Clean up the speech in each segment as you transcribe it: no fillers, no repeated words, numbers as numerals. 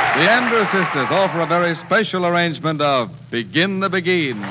The Andrews Sisters offer a very special arrangement of Begin the Beguine.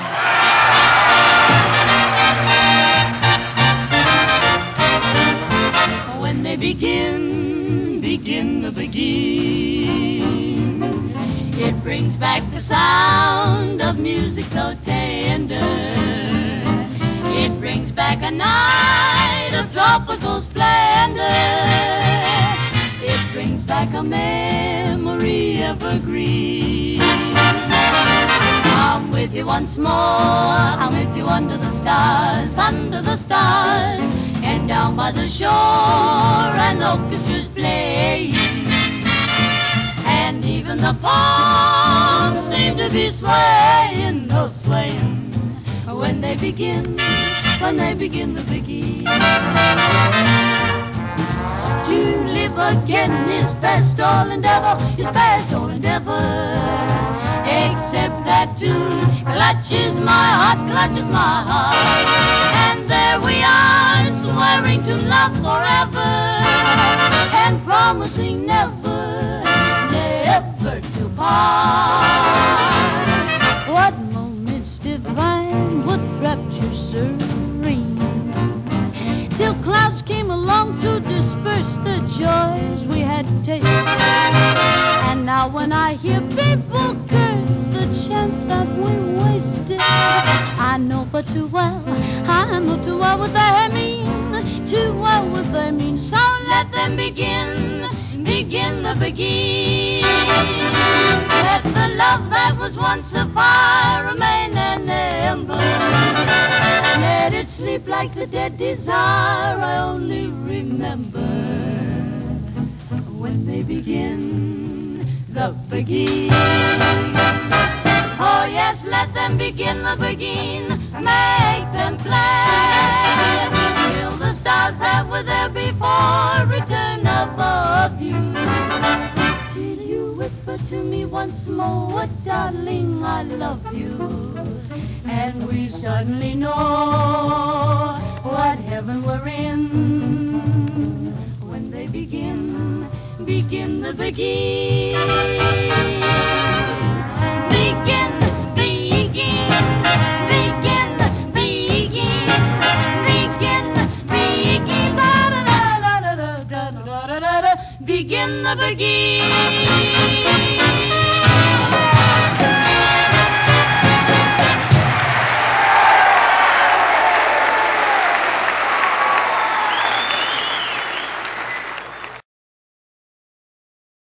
When they begin the Beguine, it brings back the sound of music so tender. It brings back a night of tropical splendor. It brings back a memory evergreen. I'm with you once more, I'm with you under the stars, and down by the shore an orchestra's playing, and even the palms seem to be swaying, oh swaying, when they begin the Beguine. To live again is past all endeavor, except that tune clutches my heart, and there we are, swearing to love forever, and promising never, never to part. What moments divine, what rapture serene, till clouds came along to disperse the joys we had tasted. And now when I hear people curse the chance that we wasted, I know but too well what they mean, too well what they mean. So let them begin the Beguine. Let the love that was once a fire remain an ember. Let it sleep like the dead desire I only remember when they begin the Beguine. Oh yes, let them begin the Beguine. Make them play till the stars that were there before return above you, till you whisper to me once more, darling, I love you, and we suddenly know what heaven we're in when they begin the Beguine. Begin the Beguine.